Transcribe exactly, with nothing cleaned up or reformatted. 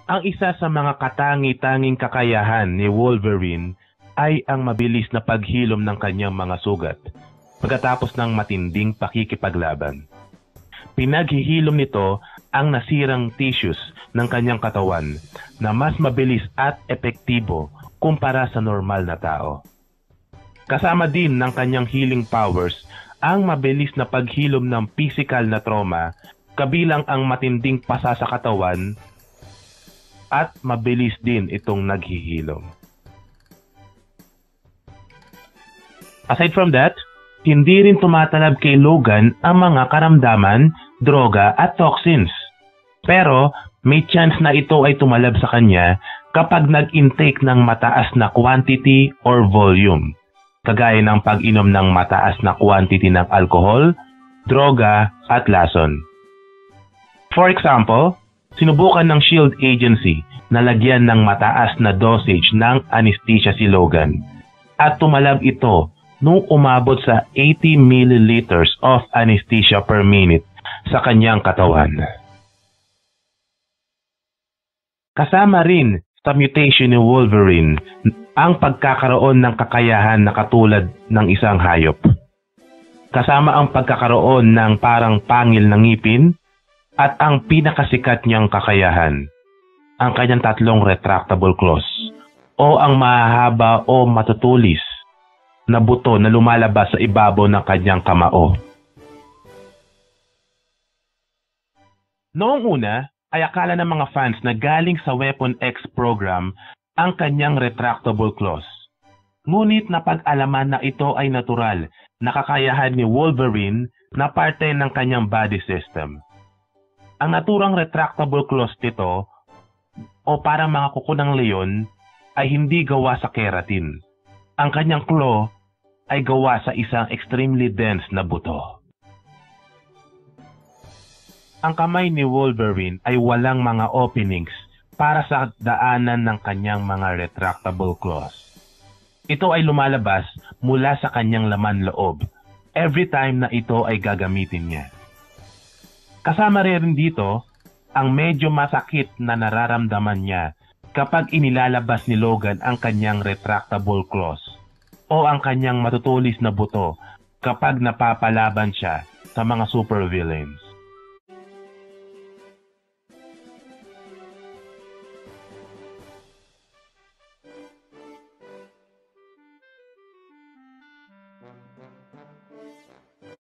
Ang isa sa mga katangi-tanging kakayahan ni Wolverine ay ang mabilis na paghilom ng kanyang mga sugat pagkatapos ng matinding pakikipaglaban. Pinaghihilom nito ang nasirang tissues ng kanyang katawan na mas mabilis at epektibo kumpara sa normal na tao. Kasama din ng kanyang healing powers ang mabilis na paghilom ng physical na trauma, kabilang ang matinding pasa sa katawan, at mabilis din itong naghihilom. Aside from that, hindi rin tumatalab kay Logan ang mga karamdaman, droga at toxins. Pero may chance na ito ay tumalab sa kanya kapag nag-intake ng mataas na quantity or volume, kagaya ng pag-inom ng mataas na quantity ng alcohol, droga at lason. For example, sinubukan ng Shield Agency na lagyan ng mataas na dosage ng anesthesia si Logan at tumalab ito nung umabot sa eighty milliliters of anesthesia per minute sa kanyang katawan. Kasama rin sa mutation ni Wolverine ang pagkakaroon ng kakayahan na katulad ng isang hayop. Kasama ang pagkakaroon ng parang pangil ng ngipin at ang pinakasikat niyang kakayahan, ang kanyang tatlong retractable claws o ang mahahaba o matutulis na buto na lumalabas sa ibabaw ng kanyang kamao. Noong una ay akala ng mga fans na galing sa Weapon X program ang kanyang retractable claws. Ngunit napag-alaman na ito ay natural na kakayahan ni Wolverine na parte ng kanyang body system. Ang naturang retractable claws nito o parang mga kuko ng leon ay hindi gawa sa keratin. Ang kanyang claw ay gawa sa isang extremely dense na buto. Ang kamay ni Wolverine ay walang mga openings para sa daanan ng kanyang mga retractable claws. Ito ay lumalabas mula sa kanyang laman loob every time na ito ay gagamitin niya. Kasama rin dito ang medyo masakit na nararamdaman niya kapag inilalabas ni Logan ang kanyang retractable claws o ang kanyang matutulis na buto kapag napapalaban siya sa mga supervillains.